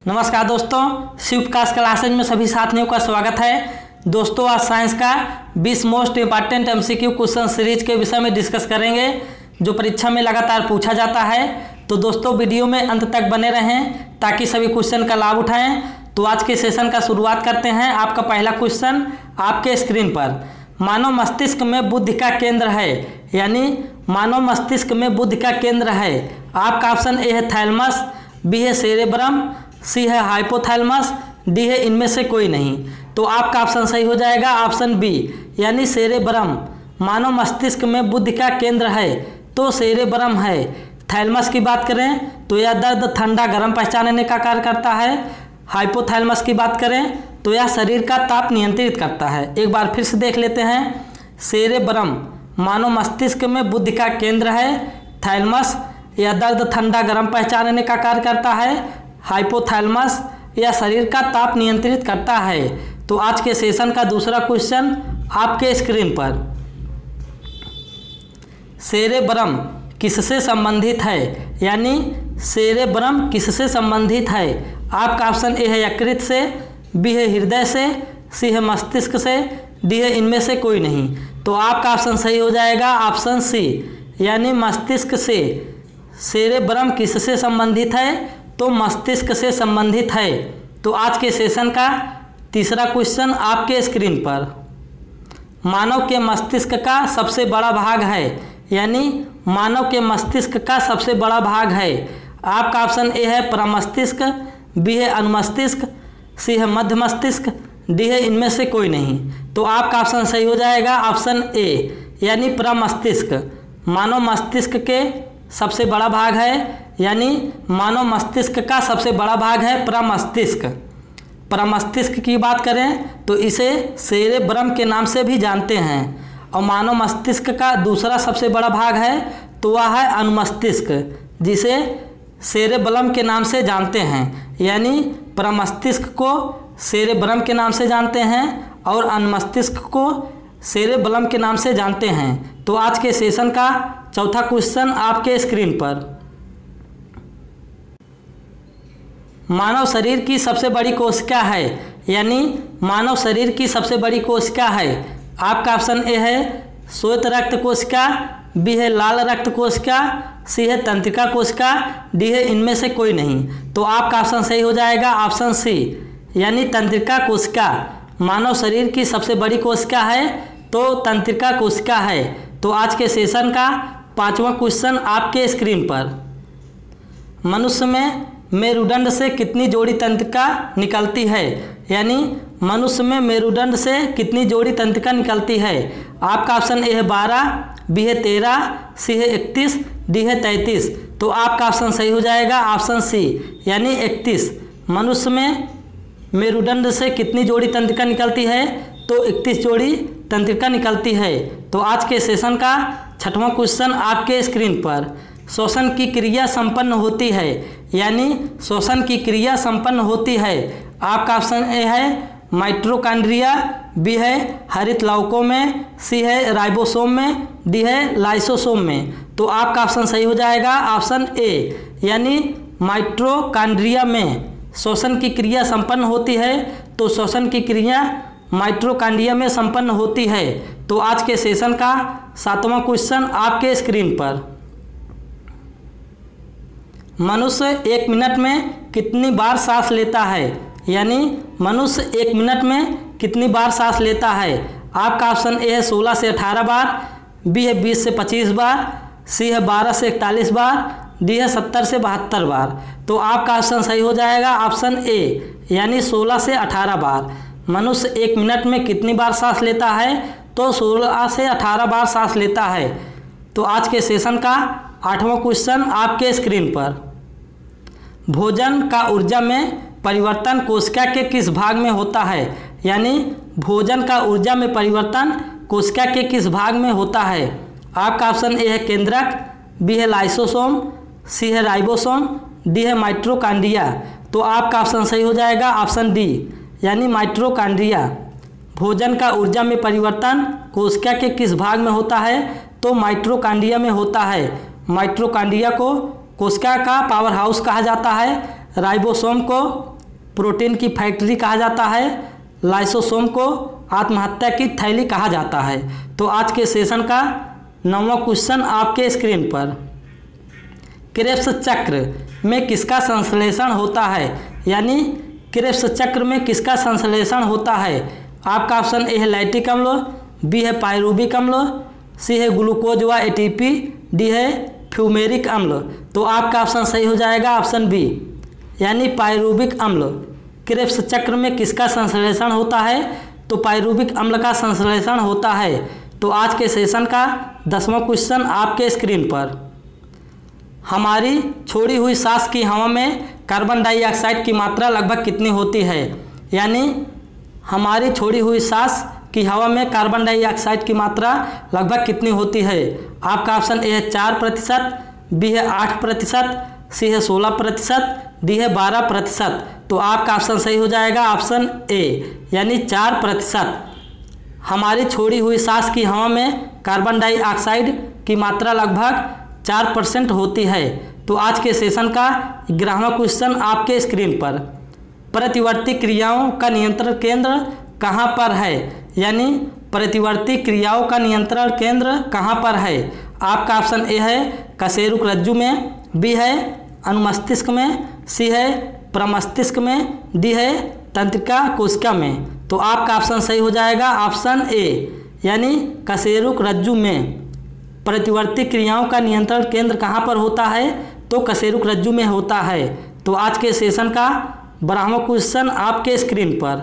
नमस्कार दोस्तों, शिवकाश क्लासेज में सभी साथियों का स्वागत है। दोस्तों, आज साइंस का 20 most important MCQ question series के विषय में डिस्कस करेंगे जो परीक्षा में लगातार पूछा जाता है। तो दोस्तों, वीडियो में अंत तक बने रहें ताकि सभी क्वेश्चन का लाभ उठाएं। तो आज के सेशन का शुरुआत करते हैं। आपका पहला क्वेश्चन आपके स्क्रीन पर, मानव मस्तिष्क में बुद्धि का केंद्र है, यानी मानव मस्तिष्क में बुद्धि का केंद्र है। आपका ऑप्शन ए है थैलेमस, बी है सेरेब्रम, सी है हाइपोथैलेमस, डी है इनमें से कोई नहीं। तो आपका ऑप्शन सही हो जाएगा ऑप्शन बी, यानी सेरेब्रम। मानव मस्तिष्क में बुद्धि का केंद्र है तो सेरेब्रम है। थैलेमस की बात करें तो यह दर्द ठंडा गर्म पहचानने का कार्य करता है। हाइपोथैलेमस की बात करें तो यह शरीर का ताप नियंत्रित करता है। एक बार फिर से देख लेते हैं। सेरेब्रम मानव मस्तिष्क में बुद्धि का केंद्र है। थैलेमस यह दर्द ठंडा गर्म पहचानने का कार्य करता है। हाइपोथैलेमस यह शरीर का ताप नियंत्रित करता है। तो आज के सेशन का दूसरा क्वेश्चन आपके स्क्रीन पर, सेरेब्रम किससे संबंधित है, यानी सेरेब्रम किससे संबंधित है। आपका ऑप्शन ए है यकृत से, बी है हृदय से, सी है मस्तिष्क से, डी है इनमें से कोई नहीं। तो आपका ऑप्शन सही हो जाएगा ऑप्शन सी, यानी मस्तिष्क से। सेरेब्रम किससे संबंधित है, तो मस्तिष्क से संबंधित है। तो आज के सेशन का तीसरा क्वेश्चन आपके स्क्रीन पर, मानव के मस्तिष्क का सबसे बड़ा भाग है, यानी मानव के मस्तिष्क का सबसे बड़ा भाग है। आपका ऑप्शन ए है प्रमस्तिष्क, बी है अनुमस्तिष्क, सी है मध्य मस्तिष्क, डी है इनमें से कोई नहीं। तो आपका ऑप्शन सही हो जाएगा ऑप्शन ए, यानी प्रमस्तिष्क। मानव मस्तिष्क के सबसे बड़ा भाग है, यानी मानव मस्तिष्क का सबसे बड़ा भाग है प्रमस्तिष्क। प्रमस्तिष्क की बात करें तो इसे सेरेब्रम के नाम से भी जानते हैं। और मानव मस्तिष्क का दूसरा सबसे बड़ा भाग है तो वह है अनुमस्तिष्क, जिसे सेरेब्रम के नाम से जानते हैं। यानी प्रमस्तिष्क को सेरेब्रम के नाम से जानते हैं और अनुमस्तिष्क को सेरेब्रम के नाम से जानते हैं। तो आज के सेशन का चौथा क्वेश्चन आपके स्क्रीन पर, मानव शरीर की सबसे बड़ी कोशिका है, यानी मानव शरीर की सबसे बड़ी कोशिका है। आपका ऑप्शन ए है श्वेत रक्त कोशिका, बी है लाल रक्त कोशिका, सी है तंत्रिका कोशिका, डी है इनमें से कोई नहीं। तो आपका ऑप्शन सही हो जाएगा ऑप्शन सी, यानी तंत्रिका कोशिका। मानव शरीर की सबसे बड़ी कोशिका है तो तंत्रिका कोशिका है। तो आज के सेशन का पांचवा क्वेश्चन आपके स्क्रीन पर, मनुष्य में मेरुदंड से कितनी जोड़ी तंत्रिका निकलती है, यानी मनुष्य में मेरुदंड से कितनी जोड़ी तंत्रिका निकलती है। आपका ऑप्शन ए है 12, बी है 13, सी है 31, डी है 33। तो आपका ऑप्शन सही हो जाएगा ऑप्शन सी, यानी 31। मनुष्य में मेरुदंड से कितनी जोड़ी तंत्रिका निकलती है, तो 31 जोड़ी तंत्रिका निकलती है। तो आज के सेशन का छठवां क्वेश्चन आपके स्क्रीन पर, श्वसन की क्रिया संपन्न होती है, यानी श्वसन की क्रिया संपन्न होती है। आपका ऑप्शन ए है माइटोकॉन्ड्रिया, बी है हरित लवकों में, सी है राइबोसोम में, डी है लाइसोसोम में। तो आपका ऑप्शन सही हो जाएगा ऑप्शन ए, यानी माइटोकॉन्ड्रिया में श्वसन की क्रिया संपन्न होती है। तो श्वसन की क्रिया माइटोकॉन्ड्रिया में संपन्न होती है। तो आज के सेशन का सातवां क्वेश्चन आपके स्क्रीन पर, मनुष्य 1 मिनट में कितनी बार सांस लेता है, यानी मनुष्य 1 मिनट में कितनी बार सांस लेता है। आपका ऑप्शन ए है 16 से 18 बार, बी है 20 से 25 बार, सी है 12 से 41 बार, डी है 70 से 72 बार। तो आपका ऑप्शन सही हो जाएगा ऑप्शन ए, यानी 16 से 18 बार। मनुष्य 1 मिनट में कितनी बार सांस लेता है, तो 16 से 18 बार सांस लेता है। तो आज के सेशन का आठवां क्वेश्चन आपके स्क्रीन पर, भोजन का ऊर्जा में परिवर्तन कोशिका के किस भाग में होता है, यानी भोजन का ऊर्जा में परिवर्तन कोशिका के किस भाग में होता है। आपका ऑप्शन ए है केंद्रक, बी है लाइसोसोम, सी है राइबोसोम, डी है माइटोकॉन्ड्रिया। तो आपका ऑप्शन सही हो जाएगा ऑप्शन डी, यानी माइटोकॉन्ड्रिया। भोजन का ऊर्जा में परिवर्तन कोशिका के किस भाग में होता है, तो माइटोकॉन्ड्रिया में होता है। माइटोकॉन्ड्रिया को कोशिका का पावर हाउस कहा जाता है। राइबोसोम को प्रोटीन की फैक्ट्री कहा जाता है। लाइसोसोम को आत्महत्या की थैली कहा जाता है। तो आज के सेशन का 9वां क्वेश्चन आपके स्क्रीन पर। क्रेब्स चक्र में किसका संश्लेषण होता है, यानी क्रेब्स चक्र में किसका संश्लेषण होता है। आपका ऑप्शन ए है लैक्टिक अम्ल, बी है पायरूविक अम्ल, सी है ग्लूकोज व एटीपी, डी है फ्यूमेरिक अम्ल। तो आपका ऑप्शन सही हो जाएगा ऑप्शन बी, यानी पायरूविक अम्ल। क्रेब्स चक्र में किसका संश्लेषण होता है, तो पायरूविक अम्ल का संश्लेषण होता है। तो आज के सेशन का 10वां क्वेश्चन आपके स्क्रीन पर। हमारी छोड़ी हुई सांस की हवा में कार्बन डाइऑक्साइड की मात्रा लगभग कितनी होती है, यानी हमारी छोड़ी हुई सांस की हवा में कार्बन डाइऑक्साइड की मात्रा लगभग कितनी होती है। आपका ऑप्शन ए है 4%, बी है 8%, सी है 16%, डी है 12%। तो आपका ऑप्शन सही हो जाएगा ऑप्शन ए, यानी 4%। हमारी छोड़ी हुई सांस की हवा में कार्बन डाइऑक्साइड की मात्रा लगभग 4% होती है। तो आज के सेशन का 11वां क्वेश्चन आपके स्क्रीन पर। प्रतिवर्ती क्रियाओं का नियंत्रण केंद्र कहाँ पर है, यानी प्रतिवर्ती क्रियाओं का नियंत्रण केंद्र कहाँ पर है। आपका ऑप्शन ए है कशेरुक रज्जु में, बी है अनुमस्तिष्क में, सी है प्रमस्तिष्क में, डी है तंत्रिका कोशिका में। तो आपका ऑप्शन सही हो जाएगा ऑप्शन ए, यानी कशेरुक रज्जु में प्रतिवर्ती क्रियाओं का नियंत्रण केंद्र कहाँ पर होता है, तो कशेरुक रज्जु में होता है। तो आज के सेशन का 12वां क्वेश्चन आपके स्क्रीन पर।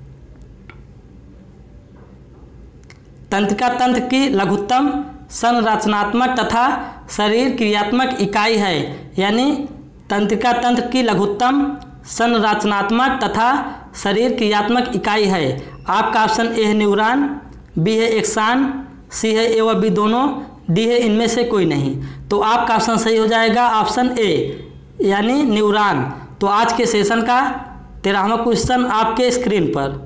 तंत्रिका तंत्र की लघुत्तम संरचनात्मक तथा शरीर क्रियात्मक इकाई है, यानी तंत्रिका तंत्र की लघुत्तम संरचनात्मक तथा शरीर क्रियात्मक इकाई है। आपका ऑप्शन ए है न्यूरॉन, बी है एक्सान, सी है ए व बी दोनों, डी है इनमें से कोई नहीं। तो आपका ऑप्शन सही हो जाएगा ऑप्शन ए, यानी न्यूरॉन। तो आज के सेशन का 13वां क्वेश्चन आपके स्क्रीन पर।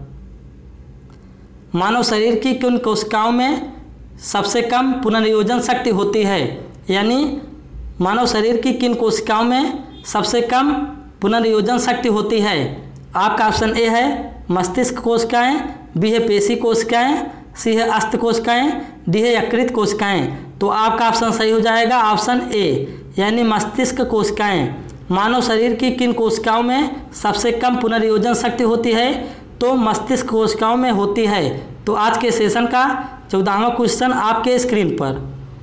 मानव शरीर की किन कोशिकाओं में सबसे कम पुनर्योजन शक्ति होती है, यानी मानव शरीर की किन कोशिकाओं में सबसे कम पुनर्योजन शक्ति होती है। आपका ऑप्शन ए है मस्तिष्क कोशिकाएं, बी है पेशी कोशिकाएं, सी है अस्त कोशिकाएं, डी है यकृत कोशिकाएं। तो आपका ऑप्शन सही हो जाएगा ऑप्शन ए, यानी मस्तिष्क कोशिकाएं। मानव शरीर की किन कोशिकाओं में सबसे कम पुनर्योजन शक्ति होती है, तो मस्तिष्क कोशिकाओं में होती है। तो आज के सेशन का 14वां क्वेश्चन आपके स्क्रीन पर।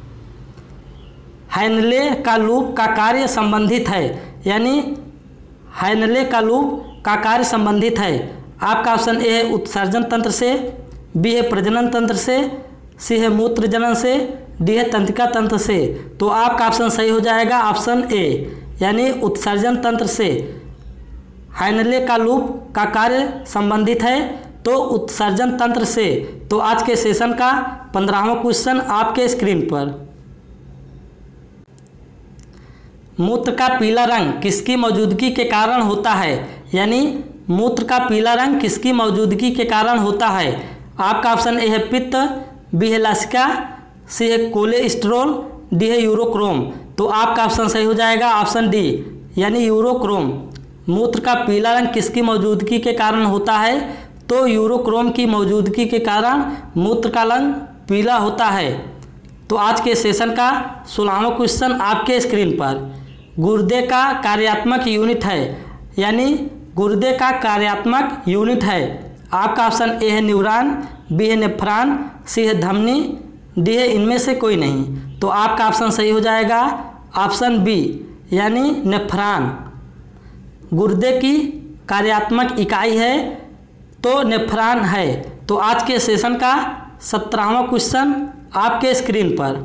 हैनले का लूप का कार्य संबंधित है, यानी हैनले का लूप का कार्य संबंधित है। आपका ऑप्शन ए है उत्सर्जन तंत्र से, बी है प्रजनन तंत्र से, सी है मूत्र जनन से, डी है तंत्रिका तंत्र से। तो आपका ऑप्शन सही हो जाएगा ऑप्शन ए, यानी उत्सर्जन तंत्र से हैनले का लूप का कार्य संबंधित है, तो उत्सर्जन तंत्र से। तो आज के सेशन का 15वां क्वेश्चन आपके स्क्रीन पर। मूत्र का पीला रंग किसकी मौजूदगी के कारण होता है, यानी मूत्र का पीला रंग किसकी मौजूदगी के कारण होता है। आपका ऑप्शन ए है पित्त, बी है लसिका, सी है कोलेस्ट्रॉल, डी है यूरोक्रोम। तो आपका ऑप्शन सही हो जाएगा ऑप्शन डी, यानी यूरोक्रोम। मूत्र का पीला रंग किसकी मौजूदगी के कारण होता है, तो यूरोक्रोम की मौजूदगी के कारण मूत्र का रंग पीला होता है। तो आज के सेशन का 16वां क्वेश्चन आपके स्क्रीन पर। गुर्दे का कार्यात्मक यूनिट है, यानी गुर्दे का कार्यात्मक यूनिट है। आपका ऑप्शन ए है न्यूरॉन, बी है नेफ्रॉन, सी है धमनी, डी है इनमें से कोई नहीं। तो आपका ऑप्शन सही हो जाएगा ऑप्शन बी, यानी नेफ्रॉन। गुर्दे की कार्यात्मक इकाई है तो नेफ्रॉन है। तो आज के सेशन का 17वां क्वेश्चन आपके स्क्रीन पर।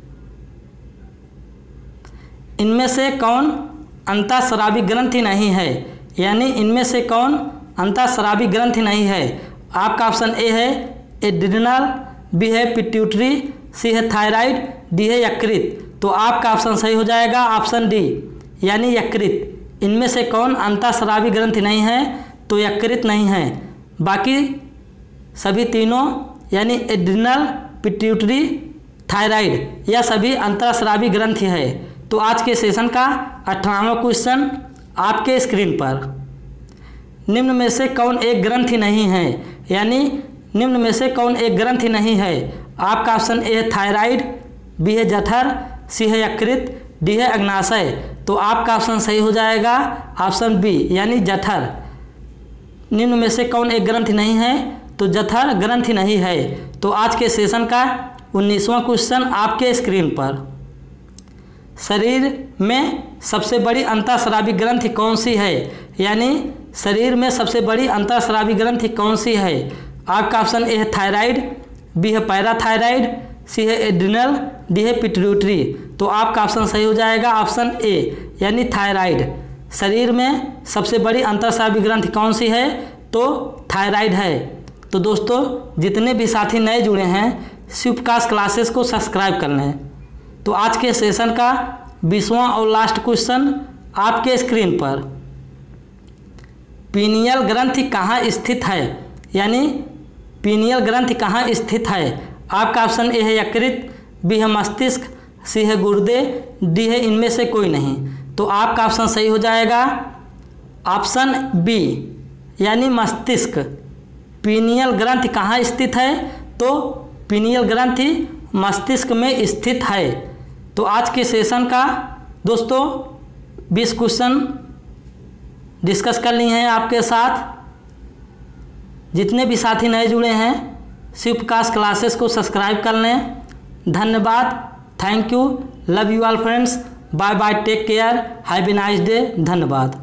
इनमें से कौन अंतःस्रावी ग्रंथि नहीं है, यानी इनमें से कौन अंतःस्रावी ग्रंथि नहीं है। आपका ऑप्शन ए है एड्रिनल, बी है पिट्यूटरी, सी है थायराइड, डी है यकृत। तो आपका ऑप्शन सही हो जाएगा ऑप्शन डी, यानी यकृत। इनमें से कौन अंतःस्रावी ग्रंथि नहीं है, तो यकृत नहीं है। बाकी सभी तीनों यानी एड्रिनल, पिट्यूटरी, थायराइड यह सभी अंतःस्रावी ग्रंथि है। तो आज के सेशन का 18वां क्वेश्चन आपके स्क्रीन पर। निम्न में से कौन एक ग्रंथि नहीं है, यानी निम्न में से कौन एक ग्रंथि नहीं है। आपका ऑप्शन ए है थायराइड, बी है जठर, सी है यकृत, डी है अग्नाशय। तो आपका ऑप्शन सही हो जाएगा ऑप्शन बी यानी जठर। निम्न में से कौन एक ग्रंथि नहीं है, तो जठर ग्रंथि नहीं है। तो आज के सेशन का 19वां क्वेश्चन आपके स्क्रीन पर। शरीर में सबसे बड़ी अंतःस्रावी ग्रंथि कौन सी है, यानी शरीर में सबसे बड़ी अंतःस्रावी ग्रंथि कौन सी है। आपका ऑप्शन ए है थायराइड, बी है पैराथायराइड, सी है एड्रिनल, डी है पिट्यूटरी। तो आपका ऑप्शन सही हो जाएगा ऑप्शन ए यानी थायराइड। शरीर में सबसे बड़ी अंतःस्रावी ग्रंथि कौन सी है, तो थायराइड है। तो दोस्तों जितने भी साथी नए जुड़े हैं शिवप्रकाश क्लासेस को सब्सक्राइब कर लें। तो आज के सेशन का 20वां और लास्ट क्वेश्चन आपके स्क्रीन पर। पीनियल ग्रंथि कहाँ स्थित है, यानी पीनियल ग्रंथि कहाँ स्थित है। आपका ऑप्शन ए है यकृत, बी है मस्तिष्क, सी है गुर्दे, डी है इनमें से कोई नहीं। तो आपका ऑप्शन सही हो जाएगा ऑप्शन बी यानी मस्तिष्क। पीनियल ग्रंथि कहाँ स्थित है, तो पीनियल ग्रंथि मस्तिष्क में स्थित है। तो आज के सेशन का दोस्तों 20 क्वेश्चन डिस्कस कर लिए हैं आपके साथ। जितने भी साथी नए जुड़े हैं शिवप्रकाश क्लासेस को सब्सक्राइब कर लें। धन्यवाद, thank you, love you all friends, bye bye, take care, have a nice day, धन्यवाद।